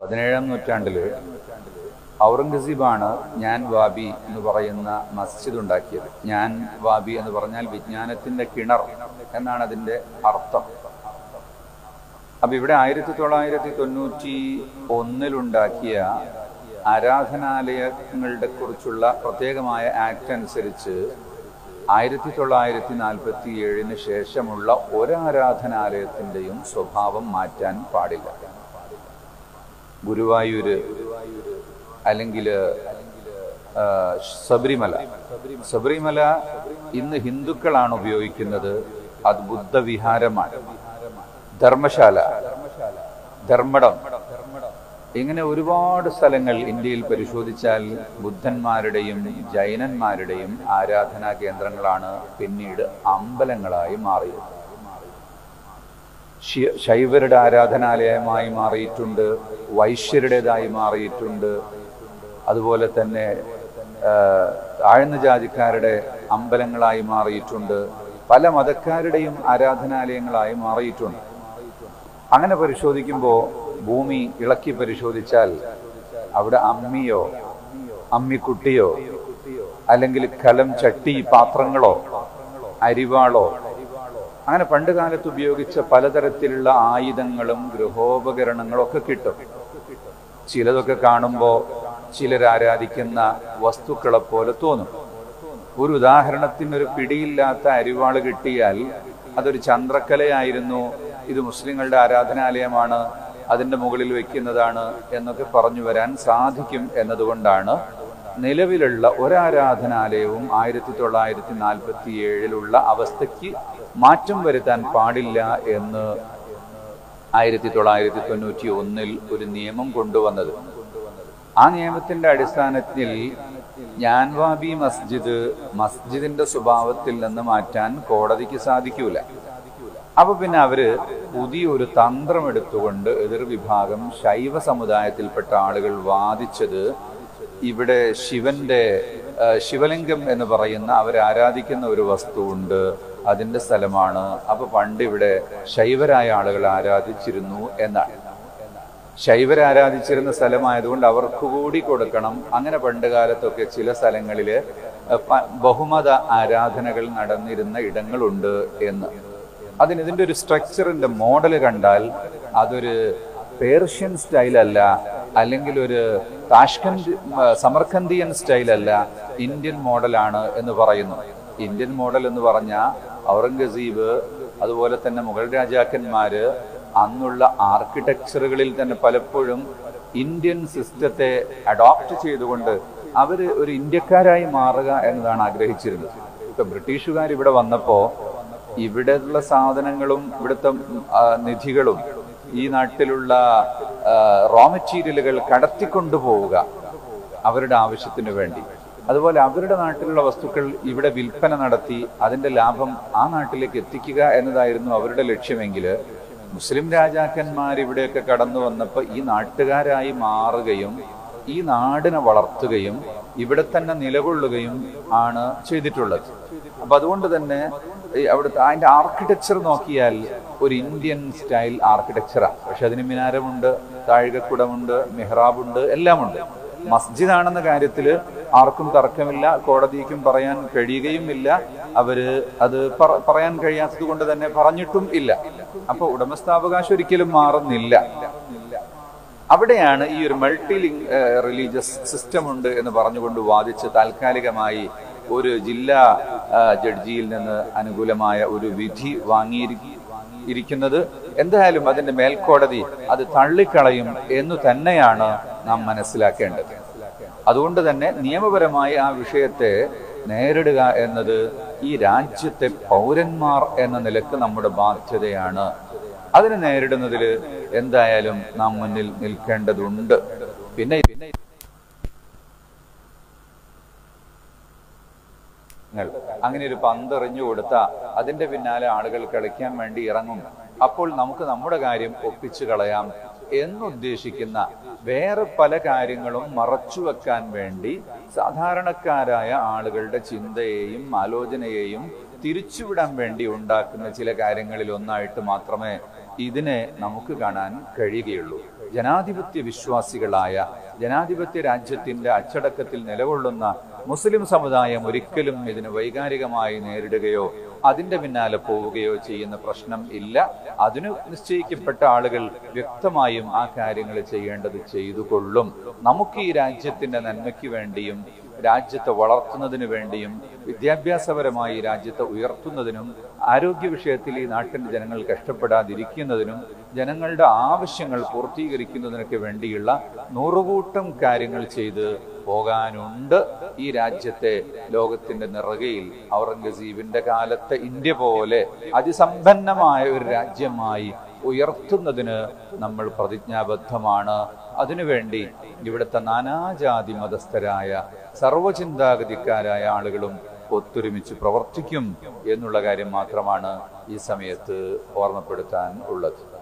17ാം നൂറ്റാണ്ടിൽ ഔറംഗസീബാണ് ഞാൻ വാബി എന്ന് പറയുന്ന മസ്ജിദ് ഉണ്ടാക്കിയത്. ഞാൻ വാബി എന്ന് പറഞ്ഞാൽ വിജ്ഞാനത്തിന്റെ കിണർ എന്നാണ് അതിൻ്റെ അർത്ഥം. അപ്പം ഇവിടെ 1991 ആരാധനാലയങ്ങളുടെ കുറിച്ചുള്ള പ്രത്യേകമായ ആക്ട് അനുസരിച്ച് 1947 ശേഷമുള്ള ഒരാരാധനാലയത്തിൻ്റെയും സ്വഭാവം മാറ്റാൻ പാടില്ല. ഗുരുവായൂര് അല്ലെങ്കിൽ ശബരിമല ഇന്ന് ഹിന്ദുക്കളാണ് ഉപയോഗിക്കുന്നത്. അത് ബുദ്ധവിഹാരമാണ്. ധർമ്മശാല, ധർമ്മടം, ഇങ്ങനെ ഒരുപാട് സ്ഥലങ്ങൾ ഇന്ത്യയിൽ പരിശോധിച്ചാൽ ബുദ്ധന്മാരുടെയും ജൈനന്മാരുടെയും ആരാധനാ കേന്ദ്രങ്ങളാണ് പിന്നീട് അമ്പലങ്ങളായി മാറിയത്. ശൈവരുടെ ആരാധനാലയമായി മാറിയിട്ടുണ്ട്, വൈശ്യരുടേതായി മാറിയിട്ടുണ്ട്, അതുപോലെ തന്നെ താഴ്ന്ന ജാതിക്കാരുടെ അമ്പലങ്ങളായി മാറിയിട്ടുണ്ട്, പല മതക്കാരുടെയും ആരാധനാലയങ്ങളായി മാറിയിട്ടുണ്ട്. അങ്ങനെ പരിശോധിക്കുമ്പോൾ ഭൂമി ഇളക്കി പരിശോധിച്ചാൽ അവിടെ അമ്മിയോ അമ്മിക്കുട്ടിയോ അല്ലെങ്കിൽ കലം ചട്ടി പാത്രങ്ങളോ അരിവാളോ അങ്ങനെ പണ്ട് കാലത്ത് ഉപയോഗിച്ച പലതരത്തിലുള്ള ആയുധങ്ങളും ഗൃഹോപകരണങ്ങളും ഒക്കെ കിട്ടും. ചിലതൊക്കെ കാണുമ്പോൾ ചിലരാരാധിക്കുന്ന വസ്തുക്കളെ പോലെ തോന്നും. ഒരു ഉദാഹരണത്തിനൊരു പിടിയില്ലാത്ത അരിവാള് കിട്ടിയാൽ അതൊരു ചന്ദ്രക്കലയായിരുന്നു, ഇത് മുസ്ലിങ്ങളുടെ ആരാധനാലയമാണ്, അതിൻ്റെ മുകളിൽ വയ്ക്കുന്നതാണ് എന്നൊക്കെ പറഞ്ഞു വരാൻ സാധിക്കും എന്നതുകൊണ്ടാണ് നിലവിലുള്ള ഒരാരാധനാലയവും 1947 അവസ്ഥയ്ക്ക് മാറ്റം വരുത്താൻ പാടില്ല എന്ന് 1991 ഒരു നിയമം കൊണ്ടുവന്നത്. ആ നിയമത്തിന്റെ അടിസ്ഥാനത്തിൽ ഞാൻ വാബി മസ്ജിദിന്റെ സ്വഭാവത്തിൽ നിന്ന് മാറ്റാൻ കോടതിക്ക് സാധിക്കൂല. അപ്പൊ പിന്നെ അവര് പുതിയൊരു തന്ത്രം എടുത്തുകൊണ്ട് എതിർവിഭാഗം ശൈവ സമുദായത്തിൽപ്പെട്ട ആളുകൾ വാദിച്ചത്, ഇവിടെ ശിവലിംഗം എന്ന് പറയുന്ന അവരാരാധിക്കുന്ന ഒരു വസ്തുവുണ്ട്, അതിൻ്റെ സ്ഥലമാണ്. അപ്പൊ പണ്ട് ഇവിടെ ശൈവരായ ആളുകൾ ആരാധിച്ചിരുന്നു എന്നാണ്. ശൈവരാരാധിച്ചിരുന്ന സ്ഥലമായതുകൊണ്ട് അവർക്ക് കൂടി കൊടുക്കണം. അങ്ങനെ പണ്ട് കാലത്തൊക്കെ ചില സ്ഥലങ്ങളിൽ ബഹുമത ആരാധനകൾ നടന്നിരുന്ന ഇടങ്ങളുണ്ട് എന്ന്. ഇതിൻ്റെ ഒരു സ്ട്രക്ചറിന്റെ മോഡൽ കണ്ടാൽ അതൊരു പേർഷ്യൻ സ്റ്റൈലല്ല, അല്ലെങ്കിൽ ഒരു സമർഖന്ദിയൻ സ്റ്റൈലല്ല, ഇന്ത്യൻ മോഡലാണ് എന്ന് പറയുന്നു. ഇന്ത്യൻ മോഡൽ എന്ന് പറഞ്ഞാൽ ഔറംഗസീബ് അതുപോലെ തന്നെ മുഗൾ രാജാക്കന്മാര് അന്നുള്ള ആർക്കിടെക്ചറുകളിൽ തന്നെ പലപ്പോഴും ഇന്ത്യൻ സിസ്റ്റത്തെ അഡോപ്റ്റ് ചെയ്തുകൊണ്ട് അവര് ഒരു ഇന്ത്യക്കാരായി മാറുക എന്നതാണ് ആഗ്രഹിച്ചിരുന്നത്. ഇപ്പൊ ബ്രിട്ടീഷുകാർ ഇവിടെ വന്നപ്പോൾ ഇവിടെയുള്ള സാധനങ്ങളും ഇവിടുത്തെ നിധികളും ഈ നാട്ടിലുള്ള റോ മെറ്റീരിയലുകൾ കടത്തിക്കൊണ്ടുപോവുക അവരുടെ ആവശ്യത്തിന് വേണ്ടി. അതുപോലെ അവരുടെ നാട്ടിലുള്ള വസ്തുക്കൾ ഇവിടെ വിൽപ്പന നടത്തി അതിൻ്റെ ലാഭം ആ നാട്ടിലേക്ക് എത്തിക്കുക എന്നതായിരുന്നു അവരുടെ ലക്ഷ്യമെങ്കിൽ, മുസ്ലിം രാജാക്കന്മാർ ഇവിടെയൊക്കെ കടന്നു വന്നപ്പോൾ ഈ നാട്ടുകാരായി മാറുകയും ഈ നാടിനെ വളർത്തുകയും ഇവിടെ തന്നെ നിലകൊള്ളുകയും ആണ് ചെയ്തിട്ടുള്ളത്. അപ്പൊ അതുകൊണ്ട് തന്നെ അവിടുത്തെ അതിൻ്റെ ആർക്കിടെക്ചർ നോക്കിയാൽ ഒരു ഇന്ത്യൻ സ്റ്റൈൽ ആർക്കിടെക്ചറാണ്. പക്ഷെ അതിന് മിനാരമുണ്ട്, താഴികക്കുടമുണ്ട്, മെഹ്റാബുണ്ട്, എല്ലാമുണ്ട്. മസ്ജിദാണെന്ന കാര്യത്തിൽ ആർക്കും തർക്കമില്ല, കോടതിക്കും പറയാൻ കഴിയുകയുമില്ല. അവര് അത് പറയാൻ കഴിയാത്തത് കൊണ്ട് തന്നെ പറഞ്ഞിട്ടും ഇല്ല. അപ്പൊ ഉടമസ്ഥാവകാശം ഒരിക്കലും മാറുന്നില്ല. അവിടെയാണ് ഈ ഒരു മൾട്ടി റിലീജിയസ് സിസ്റ്റം ഉണ്ട് എന്ന് പറഞ്ഞുകൊണ്ട് വാദിച്ച് താൽക്കാലികമായി ഒരു ജില്ലാ ജഡ്ജിയിൽ നിന്ന് അനുകൂലമായ ഒരു വിധി വാങ്ങിയിരിക്കുന്നത്. എന്തായാലും അതിന്റെ മേൽക്കോടതി അത് തള്ളിക്കളയും എന്നു തന്നെയാണ് നാം മനസ്സിലാക്കേണ്ടത്. അതുകൊണ്ട് തന്നെ നിയമപരമായി ആ വിഷയത്തെ നേരിടുക എന്നത് ഈ രാജ്യത്തെ പൗരന്മാർ എന്ന നിലക്ക് നമ്മുടെ ബാധ്യതയാണ്. അതിനെ നേരിടുന്നതിൽ എന്തായാലും നാം മുന്നിൽ നിൽക്കേണ്ടതുണ്ട്. പിന്നെ അങ്ങനെ ഒരു പന്ത് എറിഞ്ഞു കൊടുത്താൽ അതിന്റെ പിന്നാലെ ആളുകൾ കളിക്കാൻ വേണ്ടി ഇറങ്ങും. അപ്പോൾ നമുക്ക് നമ്മുടെ കാര്യം ഒപ്പിച്ചു കളയാം എന്നുദ്ദേശിക്കുന്ന വേറെ പല കാര്യങ്ങളും മറച്ചുവെക്കാൻ വേണ്ടി സാധാരണക്കാരായ ആളുകളുടെ ചിന്തയെയും ആലോചനയെയും തിരിച്ചുവിടാൻ വേണ്ടി ഉണ്ടാക്കുന്ന ചില കാര്യങ്ങളിൽ ഒന്നായിട്ട് മാത്രമേ ഇതിനെ നമുക്ക് കാണാൻ കഴിയുകയുള്ളൂ. ജനാധിപത്യ വിശ്വാസികളായ, ജനാധിപത്യ രാജ്യത്തിൻ്റെ അച്ചടക്കത്തിൽ നിലകൊള്ളുന്ന മുസ്ലിം സമുദായം ഒരിക്കലും ഇതിന് വൈകാരികമായി നേരിടുകയോ അതിൻ്റെ പിന്നാലെ പോവുകയോ ചെയ്യുന്ന പ്രശ്നം ഇല്ല. അതിന് നിശ്ചയിക്കപ്പെട്ട ആളുകൾ വ്യക്തമായും ആ കാര്യങ്ങൾ ചെയ്യേണ്ടത് ചെയ്തുകൊള്ളും. നമുക്ക് ഈ രാജ്യത്തിൻ്റെ നന്മയ്ക്ക് വേണ്ടിയും രാജ്യത്തെ വളർത്തുന്നതിന് വേണ്ടിയും വിദ്യാഭ്യാസപരമായി രാജ്യത്തെ ഉയർത്തുന്നതിനും ആരോഗ്യ വിഷയത്തിൽ ഈ നാട്ടിൻ്റെ ജനങ്ങൾ കഷ്ടപ്പെടാതിരിക്കുന്നതിനും ജനങ്ങളുടെ ആവശ്യങ്ങൾ പൂർത്തീകരിക്കുന്നതിനൊക്കെ വേണ്ടിയുള്ള നൂറുകൂട്ടം കാര്യങ്ങൾ ചെയ്ത് പോകാനുണ്ട്. ഈ രാജ്യത്തെ ലോകത്തിന്റെ നിറകയിൽ ഔറംഗസീബിന്റെ കാലത്തെ ഇന്ത്യ പോലെ അതിസമ്പന്നമായ ഒരു രാജ്യമായി ഉയർത്തുന്നതിന് നമ്മൾ പ്രതിജ്ഞാബദ്ധമാണ്. അതിനുവേണ്ടി ഇവിടുത്തെ നാനാജാതി മതസ്ഥരായ സർവചിന്താഗതിക്കാരായ ആളുകളും ഒത്തൊരുമിച്ച് പ്രവർത്തിക്കും എന്നുള്ള കാര്യം മാത്രമാണ് ഈ സമയത്ത് ഓർമ്മപ്പെടുത്താൻ ഉള്ളത്.